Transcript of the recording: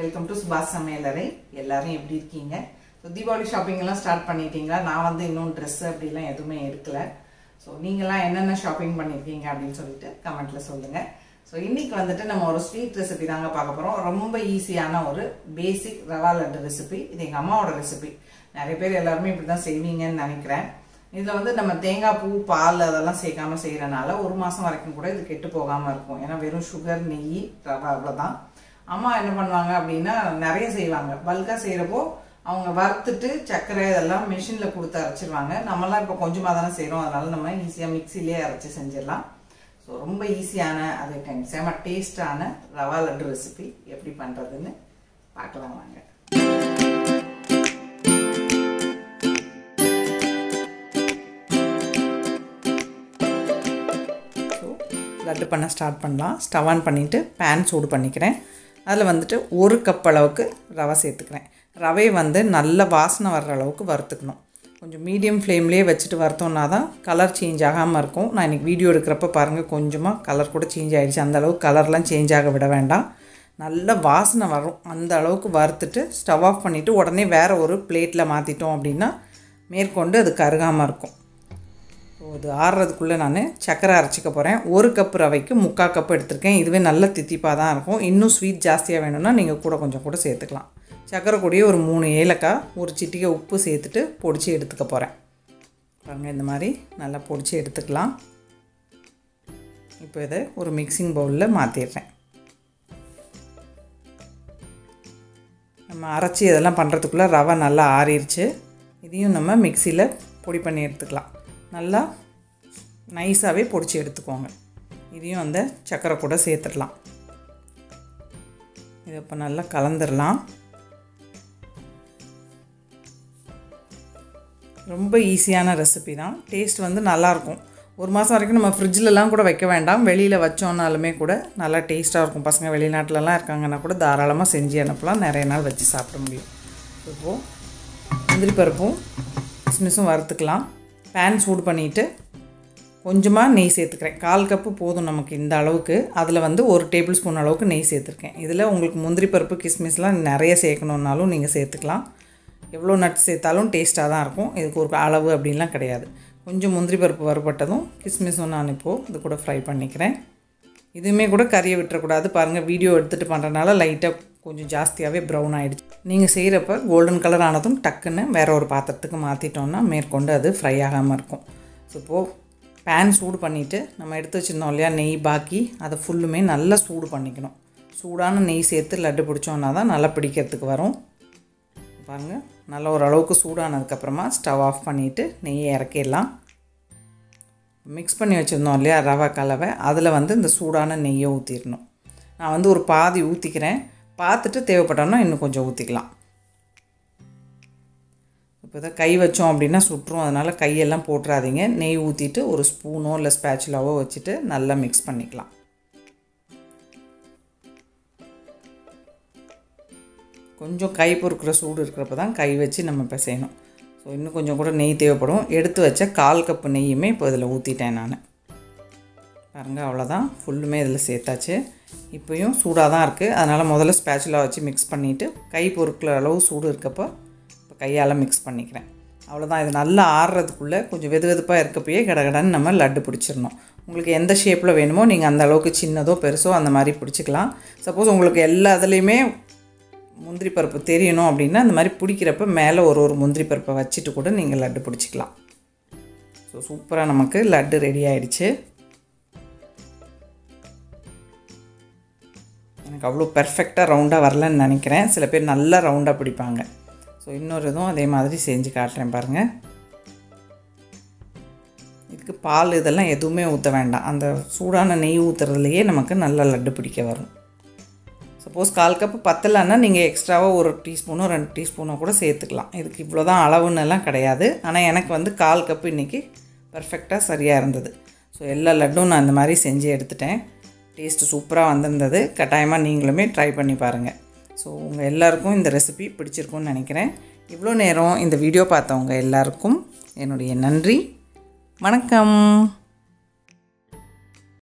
Welcome to சுபாஷ் சமையலறை. எல்லாரும் எப்படி இருக்கீங்க? ஸோ தீபாவளி ஷாப்பிங் எல்லாம் ஸ்டார்ட் பண்ணிட்டீங்களா? நான் வந்து இன்னும் ட்ரெஸ் அப்படிலாம் எதுவுமே எடுக்கல. ஸோ நீங்களாம் என்னென்ன ஷாப்பிங் பண்ணியிருக்கீங்க அப்படின்னு சொல்லிட்டு கமெண்ட்ல சொல்லுங்க. ஸோ இன்னைக்கு வந்துட்டு நம்ம ஒரு ஸ்வீட் ரெசிபி தாங்க பார்க்க போறோம். ரொம்ப ஈஸியான ஒரு பேசிக் ரவா லட்டு ரெசிபி. இது எங்க அம்மாவோட ரெசிபி. நிறைய பேர் எல்லாருமே இப்படிதான் செய்வீங்கன்னு நினைக்கிறேன். இதுல வந்து நம்ம தேங்காய் பூ, பால் அதெல்லாம் சேர்க்காம செய்யறதுனால ஒரு மாசம் வரைக்கும் கூட இது கெட்டு போகாம இருக்கும். ஏன்னா வெறும் சுகர், நெய், ரவா அவ்வளவுதான். அம்மா என்ன பண்ணுவாங்க அப்படின்னா நிறைய செய்வாங்க. பல்கா செய்யறப்போ அவங்க வறுத்துட்டு சர்க்கரை இதெல்லாம் மெஷின்ல கொடுத்து அரைச்சிருவாங்க. நம்மலாம் இப்போ கொஞ்சமா தானே செய்யறோம், அதனால நம்ம ஈஸியா மிக்சிலேயே அரைச்சி செஞ்சிடலாம். ஸோ ரொம்ப ஈஸியான அதே டைம் செம டேஸ்டான ரவா லட்டு ரெசிபி எப்படி பண்றதுன்னு பார்க்கலாம் வாங்க. லட்டு பண்ண ஸ்டார்ட் பண்ணலாம். ஸ்டவ் ஆன் பண்ணிவிட்டு பேன் சூடு பண்ணிக்கிறேன். அதில் வந்துட்டு 1 கப் அளவுக்கு ரவை சேர்த்துக்கிறேன். ரவையை வந்து நல்ல வாசனை வர்ற அளவுக்கு வறுத்துக்கணும். கொஞ்சம் மீடியம் ஃப்ளேம்லேயே வச்சுட்டு வறுத்தோன்னா தான் கலர் சேஞ்ச் ஆகாமல் இருக்கும். நான் இன்றைக்கி வீடியோ எடுக்கிறப்ப பாருங்கள், கொஞ்சமாக கலர் கூட சேஞ்ச் ஆகிடுச்சு. அந்தளவுக்கு கலர்லாம் சேஞ்ச் ஆக விட வேண்டாம். நல்ல வாசனை வரும். அந்த அளவுக்கு வறுத்துட்டு ஸ்டவ் ஆஃப் பண்ணிவிட்டு உடனே வேறு ஒரு பிளேட்டில் மாற்றிட்டோம் அப்படின்னா மேற்கொண்டு அது கருகாமல் இருக்கும். அது ஆறுறதுக்குள்ளே நான் சர்க்கரை அரைச்சிக்க போகிறேன். 1 கப் ரவைக்கு 3/4 கப் எடுத்திருக்கேன். இதுவே நல்ல தித்திப்பாக தான் இருக்கும். இன்னும் ஸ்வீட் ஜாஸ்தியாக வேணும்னா நீங்கள் கொஞ்சம் கூட சேர்த்துக்கலாம். சர்க்கரை கூடயே ஒரு 3 ஏலக்காய், ஒரு சிட்டிகை உப்பு சேர்த்துட்டு பொடிச்சு எடுத்துக்க போகிறேன். பாருங்கள், இந்த மாதிரி நல்லா பொடிச்சு எடுத்துக்கலாம். இப்போ இதை ஒரு மிக்சிங் பவுலில் மாற்றிடுறேன். நம்ம அரைச்சி இதெல்லாம் பண்ணுறதுக்குள்ளே ரவை நல்லா ஆறிடுச்சு. இதையும் நம்ம மிக்சியில் பொடி பண்ணி எடுத்துக்கலாம். நல்லா நைஸாகவே பொடிச்சு எடுத்துக்கோங்க. இதையும் அந்த சர்க்கரை கூட சேர்த்துடலாம். இதை இப்போ நல்லா கலந்துடலாம். ரொம்ப ஈஸியான ரெசிபி தான். டேஸ்ட் வந்து நல்லாயிருக்கும். 1 மாதம் வரைக்கும் நம்ம ஃப்ரிட்ஜிலலாம் கூட வைக்க வேண்டாம். வெளியில் வச்சோன்னாலுமே கூட நல்லா டேஸ்ட்டாக இருக்கும். பசங்க வெளிநாட்டிலலாம் இருக்காங்கன்னா கூட தாராளமாக செஞ்சு அனுப்பலாம். நிறைய நாள் வச்சு சாப்பிட முடியும். இப்போது முந்திரி பருப்பும் கிஸ்மிஸும் வறுத்துக்கலாம். பேன் சூடு பண்ணிவிட்டு கொஞ்சமாக நெய் சேர்த்துக்கிறேன். 1/4 கப்பு போதும் நமக்கு இந்த அளவுக்கு. அதில் வந்து 1 டேபிள் ஸ்பூன் அளவுக்கு நெய் சேர்த்துருக்கேன். இதில் உங்களுக்கு முந்திரி பருப்பு, கிஸ்மிஸ்லாம் நிறைய சேர்க்கணுன்னாலும் நீங்கள் சேர்த்துக்கலாம். எவ்வளோ நட்ஸ் சேர்த்தாலும் டேஸ்ட்டாக தான் இருக்கும். இதுக்கு ஒரு அளவு அப்படின்லாம் கிடையாது. கொஞ்சம் முந்திரி பருப்பு வறுபட்டதும் கிஸ்மிஸும் நான் இப்போது இது கூட ஃப்ரை பண்ணிக்கிறேன். இதுவுமே கூட கறியை விட்டுறக்கூடாது. பாருங்கள், வீடியோ எடுத்துகிட்டு பண்ணுறதுனால லைட்டாக கொஞ்சம் ஜாஸ்தியாகவே ப்ரௌன் ஆகிடுச்சு. நீங்கள் செய்கிறப்ப கோல்டன் கலர் ஆனதும் டக்குன்னு வேறு ஒரு பாத்திரத்துக்கு மாற்றிட்டோன்னா மேற்கொண்டு அது ஃப்ரை ஆகாமல் இருக்கும். ஸோ இப்போது பேன் சூடு பண்ணிவிட்டு நம்ம எடுத்து வச்சுருந்தோம் இல்லையா நெய், பாக்கி அதை ஃபுல்லுமே நல்லா சூடு பண்ணிக்கணும். சூடான நெய் சேர்த்து லட்டு பிடிச்சோன்னா தான் நல்லா பிடிக்கிறதுக்கு வரும். பாருங்கள், நல்லா ஓரளவுக்கு சூடானதுக்கப்புறமா ஸ்டவ் ஆஃப் பண்ணிவிட்டு நெய்யை இறக்கிடலாம். மிக்ஸ் பண்ணி வச்சுருந்தோம் இல்லையா ரவை கலவை, அதில் வந்து இந்த சூடான நெய்யை ஊற்றிடணும். நான் வந்து ஒரு பாதி ஊற்றிக்கிறேன். பார்த்துட்டு தேவைப்பட்டோன்னா இன்னும் கொஞ்சம் ஊற்றிக்கலாம். இப்போ இதை கை வச்சோம் அப்படின்னா சுட்டுரும். அதனால் கையெல்லாம் போட்டுறாதீங்க. நெய் ஊற்றிட்டு ஒரு ஸ்பூனோ இல்லை ஸ்பேச்சுலாவோ வச்சுட்டு நல்லா மிக்ஸ் பண்ணிக்கலாம். கொஞ்சம் கை பொறுக்கிற சூடு இருக்கிறப்ப தான் கை வச்சு நம்ம பிசையணும். ஸோ இன்னும் கொஞ்சம் கூட நெய் தேவைப்படும். எடுத்து வச்ச 1/4 கப்பு நெய்யுமே இப்போ இதில் ஊற்றிட்டேன் நான். பாருங்கள், அவ்வளோதான். ஃபுல்லுமே இதில் சேர்த்தாச்சு. இப்போயும் சூடாக தான் இருக்குது. அதனால் முதல்ல ஸ்பேச்சுலா வச்சு மிக்ஸ் பண்ணிவிட்டு கை பொறுக்கிற அளவு சூடு இருக்கப்போ இப்போ கையால் மிக்ஸ் பண்ணிக்கிறேன். அவ்வளோதான். இது நல்லா ஆறுறதுக்குள்ளே கொஞ்சம் வெதுவெதுப்பாக இருக்கப்பயே கடகடன்னு நம்ம லட்டு பிடிச்சிடணும். உங்களுக்கு எந்த ஷேப்பில் வேணுமோ நீங்கள் அந்த அளவுக்கு சின்னதோ பெருசோ அந்த மாதிரி பிடிச்சிக்கலாம். சப்போஸ் உங்களுக்கு எல்லா இதுலேயுமே முந்திரி பருப்பு தெரியணும் அப்படின்னா அந்த மாதிரி பிடிக்கிறப்ப மேலே ஒரு முந்திரி பருப்பை வச்சுட்டு கூட நீங்கள் லட்டு பிடிச்சிக்கலாம். ஸோ சூப்பராக நமக்கு லட்டு ரெடி ஆகிடுச்சு. எனக்கு அவ்வளோ பெர்ஃபெக்டாக ரவுண்டாக வரலன்னு நினைக்கிறேன். சில பேர் நல்லா ரவுண்டாக பிடிப்பாங்க. ஸோ இன்னொரு இதுவும் அதே மாதிரி செஞ்சு காட்டுறேன் பாருங்கள். இதுக்கு பால் இதெல்லாம் எதுவுமே ஊற்ற வேண்டாம். அந்த சூடான நெய் ஊற்றுறதுலையே நமக்கு நல்லா லட்டு பிடிக்க வரும். சப்போஸ் 1/4 கப்பு பத்தலைன்னா நீங்கள் எக்ஸ்ட்ராவாக 1 டீஸ்பூனோ 2 டீஸ்பூனோ கூட சேர்த்துக்கலாம். இதுக்கு இவ்வளோ தான் அளவுன்னெல்லாம் கிடையாது. ஆனால் எனக்கு வந்து 1/4 கப்பு இன்றைக்கி பர்ஃபெக்டாக சரியாக இருந்தது. ஸோ எல்லா லட்டும் நான் இந்த மாதிரி செஞ்சு எடுத்துட்டேன். டேஸ்ட்டு சூப்பராக வந்திருந்தது. கட்டாயமாக நீங்களுமே ட்ரை பண்ணி பாருங்கள். ஸோ உங்கள் எல்லாருக்கும் இந்த ரெசிபி பிடிச்சிருக்குன்னு நினைக்கிறேன். இவ்வளோ நேரம் இந்த வீடியோ பார்த்தவங்க எல்லாருக்கும் என்னுடைய நன்றி. வணக்கம்.